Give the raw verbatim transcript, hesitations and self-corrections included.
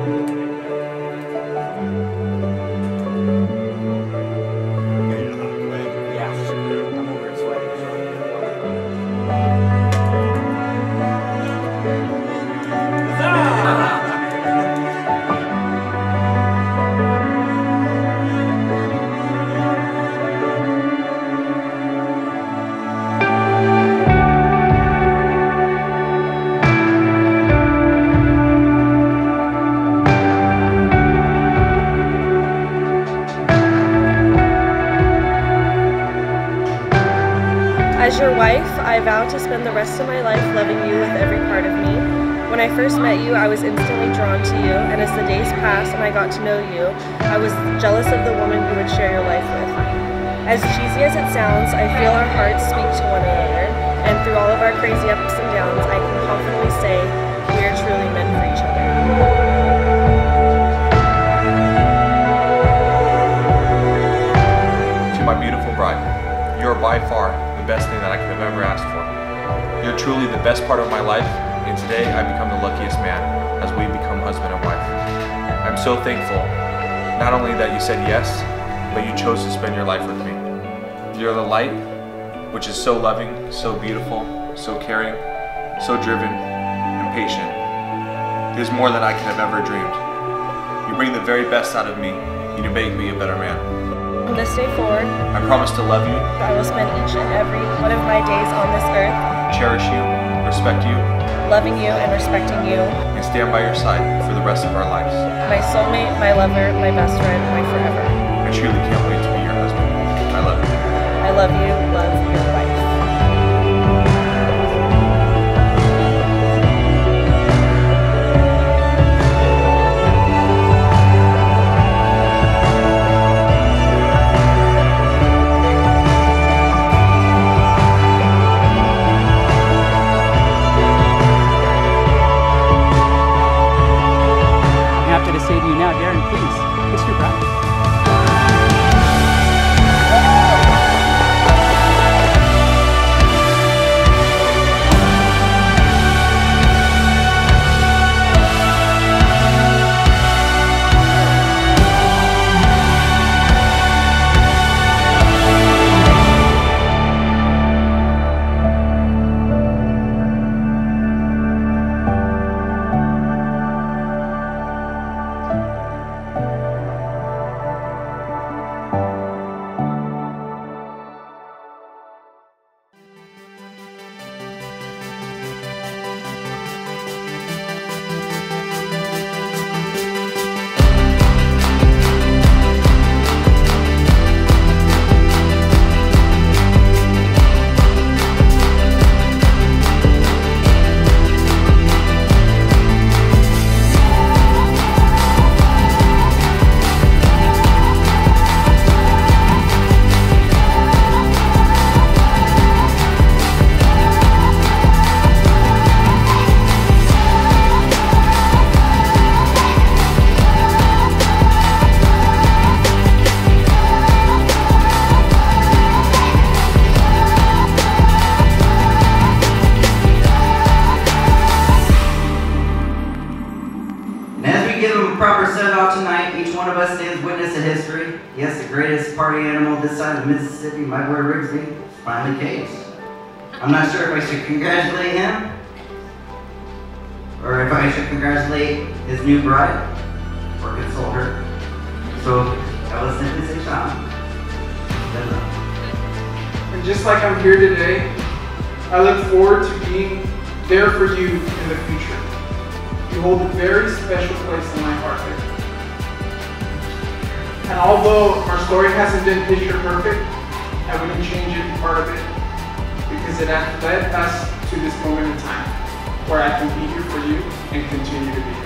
As your wife, I vow to spend the rest of my life loving you with every part of me. When I first met you, I was instantly drawn to you, and as the days passed and I got to know you, I was jealous of the woman you would share your life with. As cheesy as it sounds, I feel our hearts speak to one another, and through all of our crazy ups and downs, I can confidently say we are truly meant for each other. To my beautiful bride, you are by far the best thing that I could have ever asked for. You're truly the best part of my life, and today I become the luckiest man as we become husband and wife. I'm so thankful, not only that you said yes, but you chose to spend your life with me. You're the light, which is so loving, so beautiful, so caring, so driven, and patient. It is more than I could have ever dreamed. You bring the very best out of me, and you make me a better man. From this day forward, I promise to love you, I will spend each and every one of my days on this earth cherish you, respect you, loving you and respecting you, and stand by your side for the rest of our lives. my soulmate, my lover, my best friend, my forever. I truly can't wait to be your husband. I love you. I love you, love your wife. To say to you now, Darren, please, kiss your bride. Proper send-off tonight. Each one of us stands witness to history. Yes, the greatest party animal this side of Mississippi, my boy Rigsby, finally caved. I'm not sure if I should congratulate him or if I should congratulate his new bride or console her. So I will simply say, Sean, good luck. And just like I'm here today, I look forward to being there for you in the future. You hold a very special place in my heart there. And although our story hasn't been picture perfect, I wouldn't change any part of it because it has led us to this moment in time where I can be here for you and continue to be here.